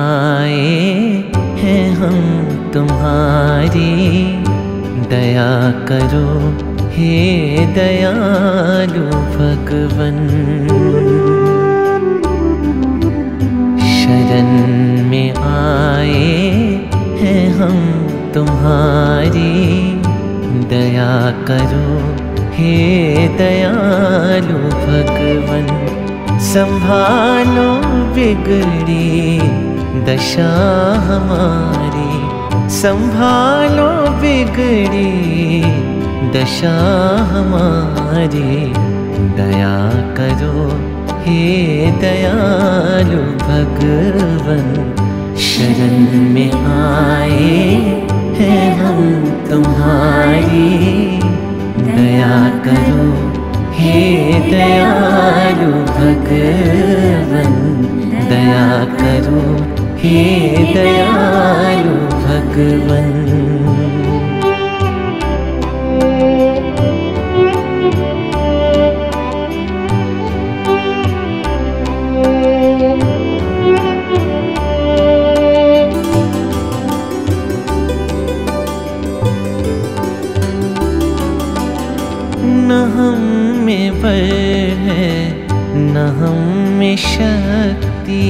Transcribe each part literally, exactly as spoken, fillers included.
आए हैं हम तुम्हारी, दया करो हे दयालु भगवन। शरण में आए हैं हम तुम्हारी, दया करो हे दयालु भगवन। संभालो बिगड़ी दशा हमारी, संभालो बिगड़ी दशा हमारी, दया करो हे दयालु भगवन। शरण में आए हैं हम तुम्हारी, दया करो हे दयालु भगवन। दया करो हे दयालु भगवन। न हम में बल है न हम में शक्ति,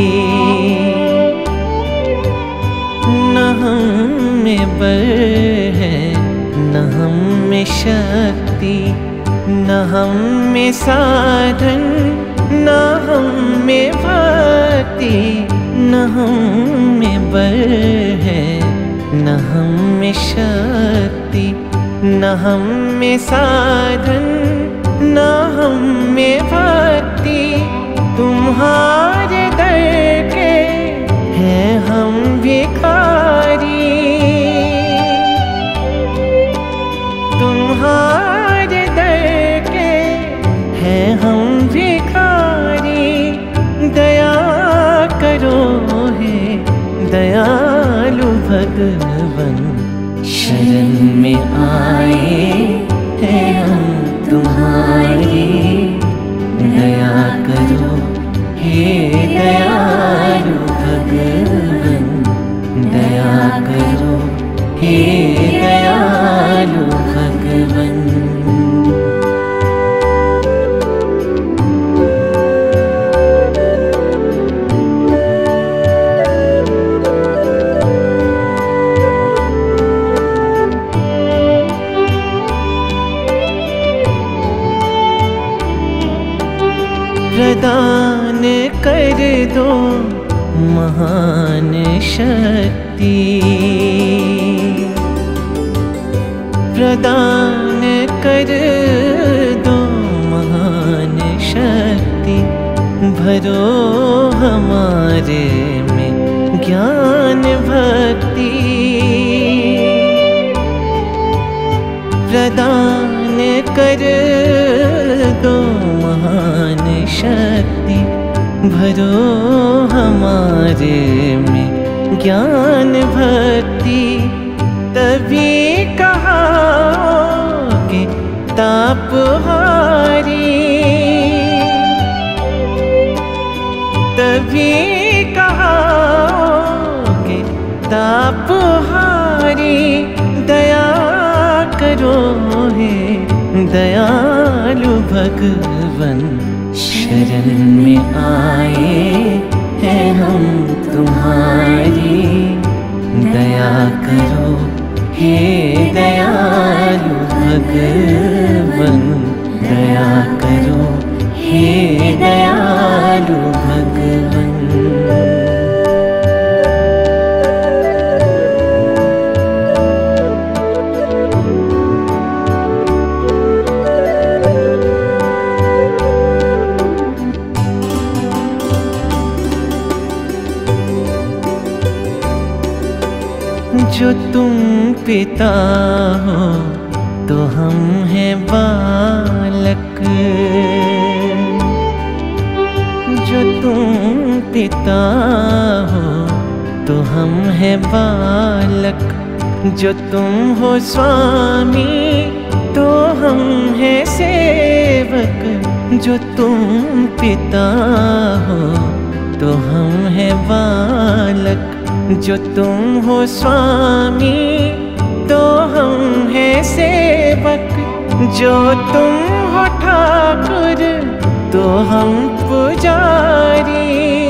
न हम में बल है न हम में शक्ति, न हम में साधन न हम में भक्ति। न हम में बल है न हम में शक्ति, न हम में साधन न हम में भक्ति। तुम्हारे दर के हैं हम भिखारी, तुम्हारे दर के हैं हम भिखारी। दया करो हे दयालु भगवन। शरण में आए हैं हम तुम्हारी, दया करो हे दयालु भगवन। दया करो हे दयालु भगवन। प्रदान कर दो महान शक्ति, प्रदान कर दो महान शक्ति। भरो हमारे में ज्ञान भक्ति, प्रदान कर दो महान शक्ति। भरो हमारे में ज्ञान भक्ति, तभी कहाओगे तापहारी, तभी कहाओगे तापहारी। दया करो हे दयालु भगवन। शरण में आए हैं हम तुम्हारी, दया करो हे दयालु भगवन। दया करो हे दयालु भगवन। जो तुम पिता हो तो हम हैं बालक, जो तुम पिता हो तो हम हैं बालक। जो तुम हो स्वामी तो हम हैं सेवक, जो तुम पिता हो तो हम हैं बालक। जो तुम हो स्वामी तो हम हैं सेवक, जो तुम हो ठाकुर तो हम पुजारी।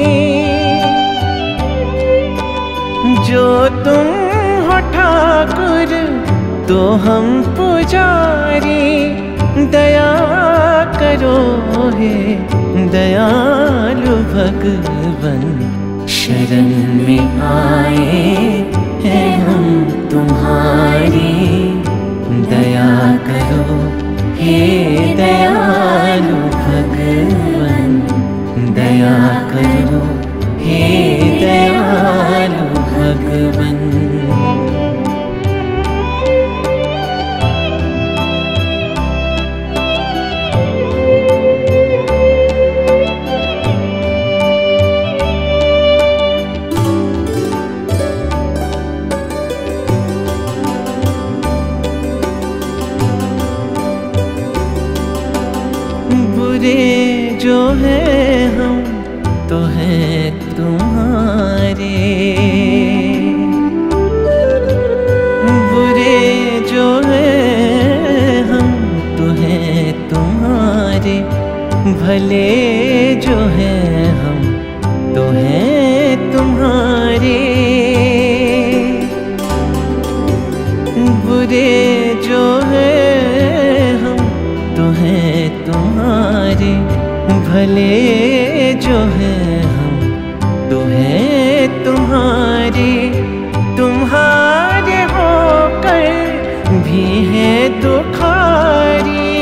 जो तुम हो ठाकुर तो हम पुजारी। दया करो हे दयालु भगवन, शरण में आए हैं हम तुम्हारी। दया करो हे दयालु भगवन, दया करो हे दयालु भगवन। बुरे जो हैं हम तो हैं तुम्हारे, बुरे जो हैं हम तो हैं तुम्हारे। भले जो हैं हम तो हैं तुम्हारे, बुरे जो हैं हम तो हैं तुम्हारे। भले जो हैं हम तो हैं तुम्हारे। तुम्हारे होकर भी है दुखारी,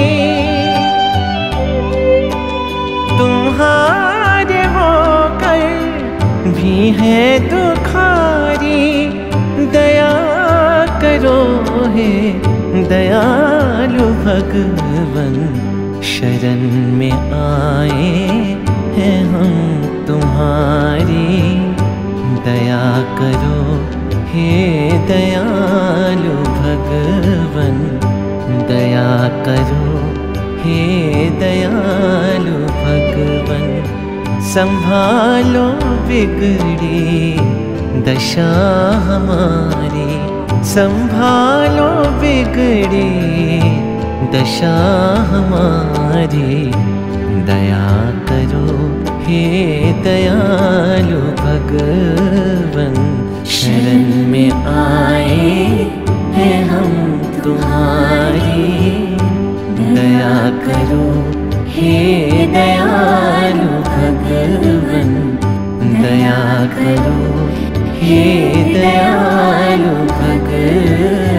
तुम्हारे होकर भी है दुखारी। दया करो हे दयालु भगवन, शरण में आए हैं हम तुम्हारी। दया करो हे दयालु भगवन, दया करो हे दयालु भगवन। संभालो बिगड़ी दशा हमारी, संभालो बिगड़ी दशा हमारी। दया करो हे दयालु भगवन, शरण में आए हैं हम तुम्हारी। दया करो हे दयालु भगवन, दया करो हे दयालु भगवन।